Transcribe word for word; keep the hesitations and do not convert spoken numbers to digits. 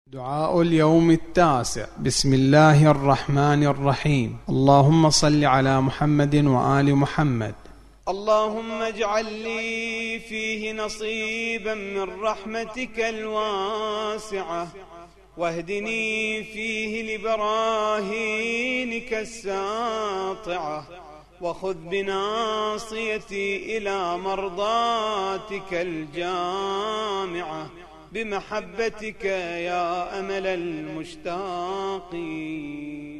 دعاء اليوم التاسع. بسم الله الرحمن الرحيم. اللهم صل على محمد وآل محمد. اللهم اجعل لي فيه نصيبا من رحمتك الواسعة، واهدني فيه لبراهينك الساطعة، وخذ بناصيتي إلى مرضاتك الجامعة، بمحبتك يا أمل المشتاقين.